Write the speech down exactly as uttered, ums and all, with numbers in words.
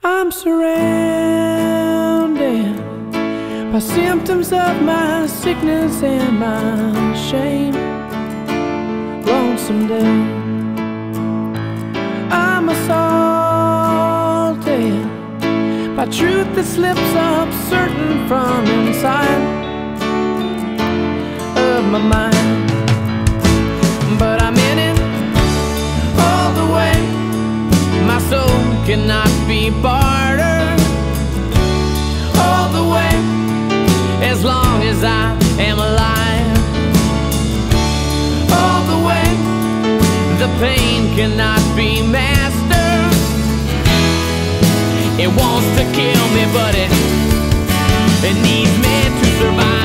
I'm surrounded by symptoms of my sickness and my shame. Lonesome day, I'm assaulted by truth that slips up certain from inside of my mind. But I'm in it all the way. My soul cannot be bartered all the way, as long as I am alive. All the way, the pain cannot be mastered. It wants to kill me, but it, it needs me to survive.